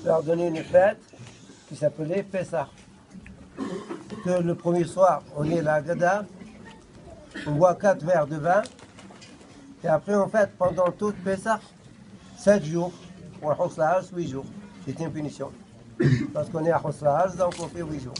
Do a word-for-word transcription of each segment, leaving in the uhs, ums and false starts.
leur donner une fête qui s'appelait Pessah. Que le premier soir, on est la Gada, on boit quatre verres de vin, et après on fête pendant toute Pessah, sept jours, ou à Hoslahaz, huit jours. C'est une punition. Parce qu'on est à Hoslahaz, donc on fait huit jours.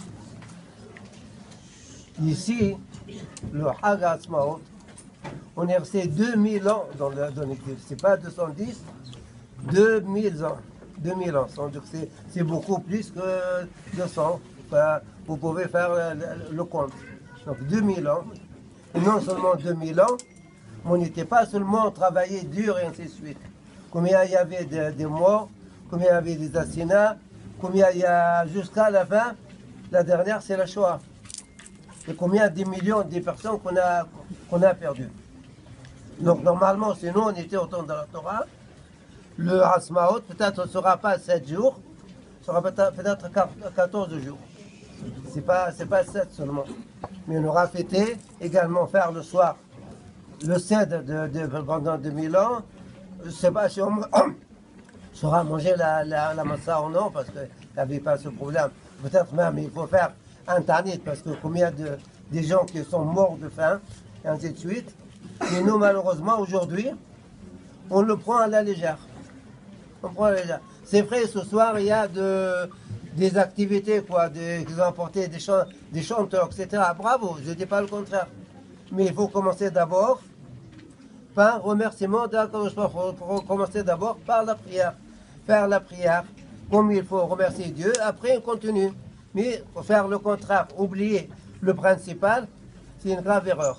Ici, le Hag Ha'atzmaut, on est resté deux mille ans dans le dans l'Église. C'est pas deux cent dix, deux mille ans. deux mille ans. C'est, c'est beaucoup plus que deux cents. Enfin, vous pouvez faire le, le, le compte. Donc deux mille ans. Et non seulement deux mille ans, mais on n'était pas seulement travaillé dur et ainsi de suite. Combien il y avait de, de morts, combien il y avait des assassinats, combien il y a jusqu'à la fin. La dernière, c'est la Shoah. Et combien de millions de personnes qu'on a, qu'on a perdues. Donc normalement, si nous on était au temps de la Torah, le Ha'atzmaut peut-être ne sera pas sept jours, sera peut-être, peut-être quatorze jours. C'est pas, c'est pas sept seulement. Mais on aura fêté également faire le soir le sept de, de, pendant deux mille ans. Je ne sais pas si on saura manger la, la, la massa ou non, parce qu'il n'y avait pas ce problème. Peut-être même il faut faire un tanit, parce que combien de des gens qui sont morts de faim, et ainsi de suite. Mais nous, malheureusement, aujourd'hui, on le prend à la légère. On prend à la légère. C'est vrai, ce soir, il y a de, des activités, quoi, de, qu'ils ont apporté des, chant, des chanteurs, et cetera. Bravo, je ne dis pas le contraire. Mais il faut commencer d'abord par remerciement d'Akadosh Baruch Hu. Il faut commencer d'abord par la prière. Faire la prière, comme il faut remercier Dieu, après on continue. Mais faire le contraire, oublier le principal, c'est une grave erreur.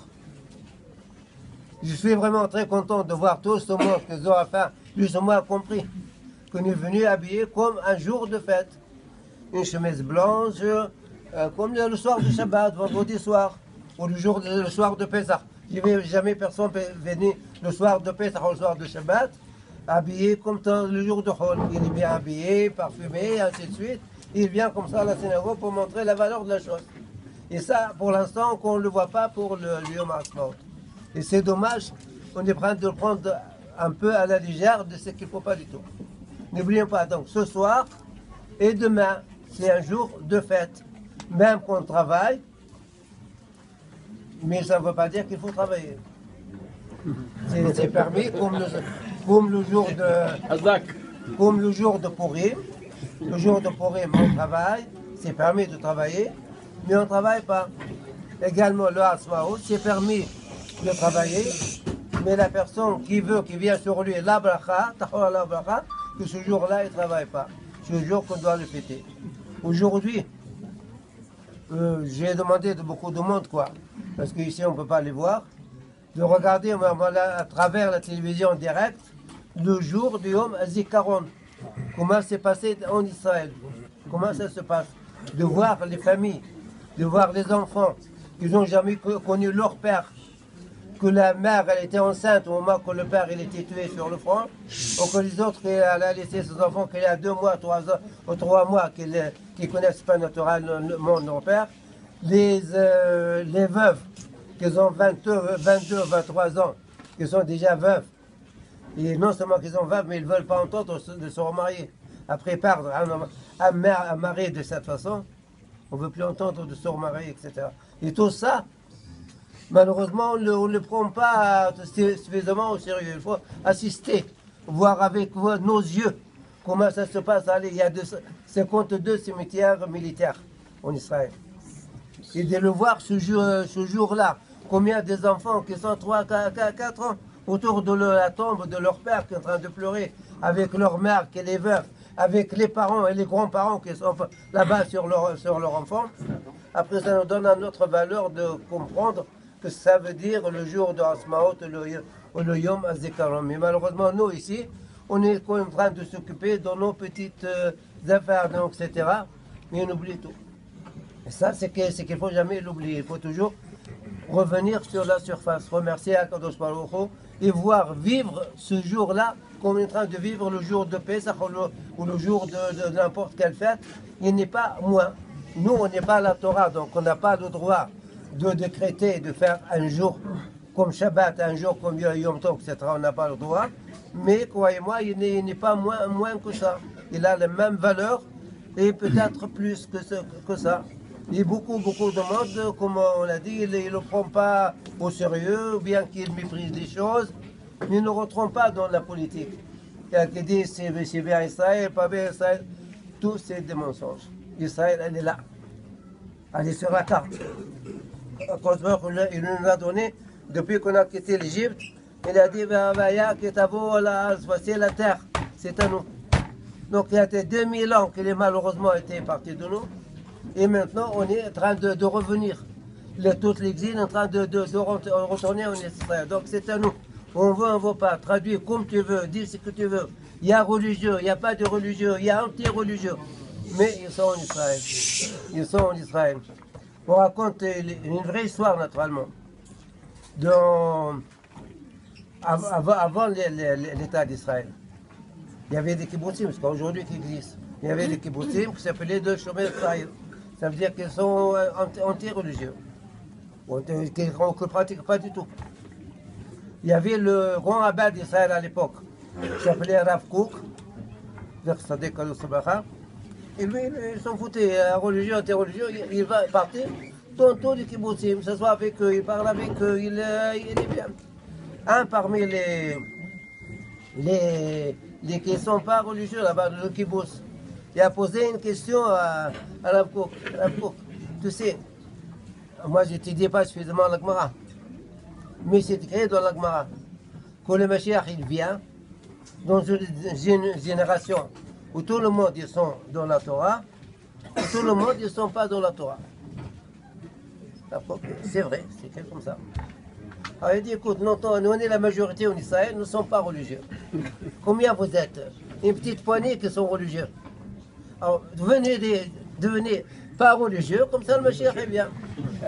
Je suis vraiment très content de voir tout ce monde que Zohar, plus ou moins compris, qu'on est venu habiller comme un jour de fête. Une chemise blanche, euh, comme le soir de Shabbat, vendredi soir, ou le, jour de, le soir de Pesach. Je n'ai jamais personne venu le soir de Pesach ou le soir de Shabbat, habillé comme le jour de Hol. Il est bien habillé, parfumé, ainsi de suite. Il vient comme ça à la synagogue pour montrer la valeur de la chose. Et ça, pour l'instant, qu'on ne le voit pas pour le Yom Ha'atzmaut. Et c'est dommage, on est en train de le prendre un peu à la légère de ce qu'il ne faut pas du tout. N'oublions pas, donc, ce soir et demain, c'est un jour de fête. Même qu'on travaille, mais ça ne veut pas dire qu'il faut travailler. C'est, c'est permis, comme le, comme le jour de... Comme le jour de Purim. Le jour de Purim, on travaille, c'est permis de travailler, mais on ne travaille pas. Également, le Ha'atzmaut, c'est permis de travailler, mais la personne qui veut, qui vient sur lui, la bracha, la bracha, que ce jour-là, il ne travaille pas. C'est le jour qu'on doit le fêter. Aujourd'hui, euh, j'ai demandé de beaucoup de monde, quoi, parce qu'ici, on ne peut pas les voir, de regarder à travers la télévision en direct le jour du Yom HaZikaron. Comment c'est passé en Israël? Comment ça se passe? De voir les familles, de voir les enfants qui n'ont jamais connu leur père, que la mère elle était enceinte au moment que le père il était tué sur le front, ou que les autres elle a laissé ses enfants qu'il y a deux mois, trois ans, ou trois mois qui ne connaissent pas naturellement leur père, les, euh, les veuves qui ont vingt-deux, vingt-deux, vingt-trois ans, qui sont déjà veuves. Et non seulement qu'ils ont veuves, mais ils ne veulent pas entendre de se remarier. Après perdre un, un, un mari de cette façon, on ne veut plus entendre de se remarier, et cetera. Et tout ça, malheureusement, on ne le prend pas suffisamment au sérieux. Il faut assister, voir avec nos yeux comment ça se passe. Allez, il y a cinquante-deux cimetières militaires en Israël. Et de le voir ce, jour, ce jour-là, combien des enfants qui sont trois, quatre ans, autour de la tombe de leur père qui est en train de pleurer, avec leur mère qui est les veuves, avec les parents et les grands-parents qui sont là-bas sur leur, sur leur enfant. Après, ça nous donne une autre valeur de comprendre que ça veut dire le jour de Ha'atzmaut ou le Yom HaZikaron. Mais malheureusement, nous ici, on est en train de s'occuper de nos petites euh, affaires, donc, et cetera. Mais on oublie tout. Et ça, c'est, que, c'est qu'il ne faut jamais l'oublier. Il faut toujours revenir sur la surface, remercier Akadosh Baruch Hu et voir vivre ce jour-là comme on est en train de vivre le jour de Pesach ou le, ou le jour de, de, de n'importe quelle fête. Il n'est pas moins. Nous, on n'est pas la Torah, donc on n'a pas le droit de décréter, de faire un jour comme Shabbat, un jour comme Yom Tov, et cetera. On n'a pas le droit. Mais croyez-moi, il n'est, il n'est pas moins, moins que ça. il a les mêmes valeurs et peut-être plus que, ce, que ça. Il y a beaucoup, beaucoup de monde, comme on l'a dit, il ne le prend pas au sérieux, bien qu'il méprise des choses, mais il ne rentre pas dans la politique. Il y a qui dit c'est bien Israël, pas bien Israël, tout c'est des mensonges. Israël, elle est là, elle est sur la carte. À cause de il nous a donné, depuis qu'on a quitté l'Égypte, il a dit, voici la terre, c'est à nous. Donc il y a deux mille ans qu'il est malheureusement été parti de nous. Et maintenant, on est en train de, de revenir. Le, tout l'exil est en train de, de, de retourner en Israël. Donc c'est à nous. On veut, on ne veut pas. Traduire comme tu veux, dire ce que tu veux. Il y a religieux, il n'y a pas de religieux, il y a anti-religieux. Mais ils sont en Israël. Ils sont en Israël. On raconte une vraie histoire, naturellement. Dans, avant avant l'État d'Israël, il y avait des kibbutzim, parce qu'aujourd'hui qui existent. Il y avait des kibbutzim qui s'appelaient de Shomer Israël. Ça veut dire qu'ils sont anti-religieux, qu'ils ne pratiquent pas du tout. Il y avait le grand rabbin d'Israël à l'époque, qui s'appelait Rav Kook, et lui, il s'en foutait, religieux, anti-religieux, il va partir dans tous les kibbutzim, que ce soit avec eux, il parle avec eux, il, il est bien. Un parmi les, les, les qui ne sont pas religieux là-bas, le kibbutz, il a posé une question à, à Rav Kook. Rav Kook, tu sais, moi je n'étudie pas suffisamment la Gemara, mais c'est écrit dans la Gemara que le Mashiach il vient dans une génération où tout le monde ils sont dans la Torah, et tout le monde ils ne sont pas dans la Torah. C'est vrai, c'est écrit comme ça. Alors il dit, écoute, nous, nous on est la majorité en Israël, nous ne sommes pas religieux. Combien vous êtes? Une petite poignée qui sont religieux. Alors devenez, des, devenez pas religieux, comme ça le Mashiach est bien.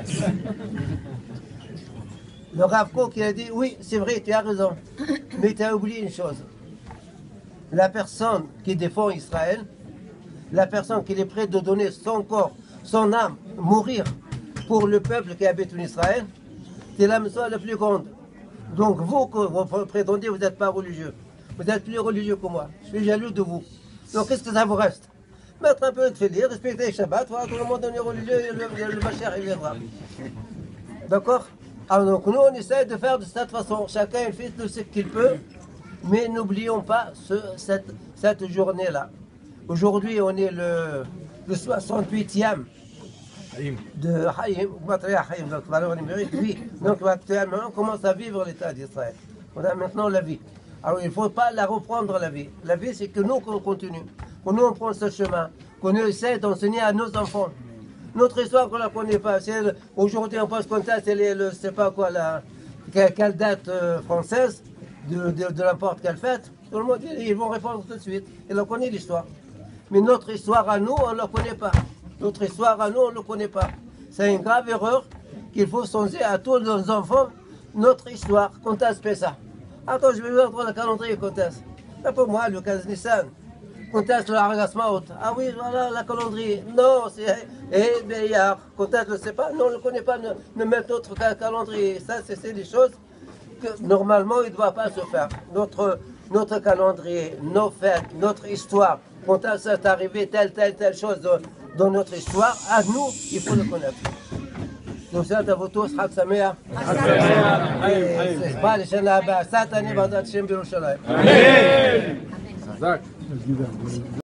Le Rav Kook il a dit, oui, c'est vrai, tu as raison, mais tu as oublié une chose. La personne qui défend Israël, la personne qui est prête de donner son corps, son âme, mourir pour le peuple qui habite en Israël, c'est la mission la plus grande. Donc vous, vous prétendez, vous n'êtes pas religieux. Vous êtes plus religieux que moi. Je suis jaloux de vous. Donc qu'est-ce que ça vous reste? Mettre un peu de félire, respecter le Shabbat, voilà, tout le monde est religieux et le, le Mashiach il viendra. D'accord? Alors donc nous on essaie de faire de cette façon. Chacun il fait de ce qu'il peut, mais n'oublions pas ce, cette, cette journée-là. Aujourd'hui on est le, le soixante-huitième de Haïm, donc valeur numérique, vie. Donc actuellement on commence à vivre l'état d'Israël. On a maintenant la vie. Alors il ne faut pas la reprendre la vie. La vie c'est que nous qu'on continue, que nous on prend ce chemin, qu'on essaie d'enseigner à nos enfants. Notre histoire qu'on ne la connaît pas, aujourd'hui on pense qu'on c'est le, c'est pas quoi la, quelle date euh, française de, de, de n'importe quelle fête. Tout le monde ils vont répondre tout de suite. Ils en connaissent l'histoire. Mais notre histoire à nous, on ne la connaît pas. Notre histoire à nous, on ne le connaît pas. C'est une grave erreur qu'il faut songer à tous nos enfants notre histoire. Quand est-ce que ça? Attends, je vais voir le calendrier, quand est-ce? C'est pour moi, le quinze Nissan. Quand est-ce le Haragasmaot? Ah oui, voilà, la calendrier. Non, c'est eh, Béyar. Quand est-ce, je ne sais pas. Non, on ne le connaît pas. Ne, ne mettre notre calendrier. Ça, c'est des choses que normalement, il ne doit pas se faire. Notre, notre calendrier, nos fêtes, notre histoire. Quand est-ce est arrivé telle, telle, telle chose dans, dans notre histoire, à nous, il faut le connaître. Donc, c'est à vous tous, Chag Sameach. C'est pas les chaînes là-bas. Cette année, Badat Shem Birushalayim. Amen.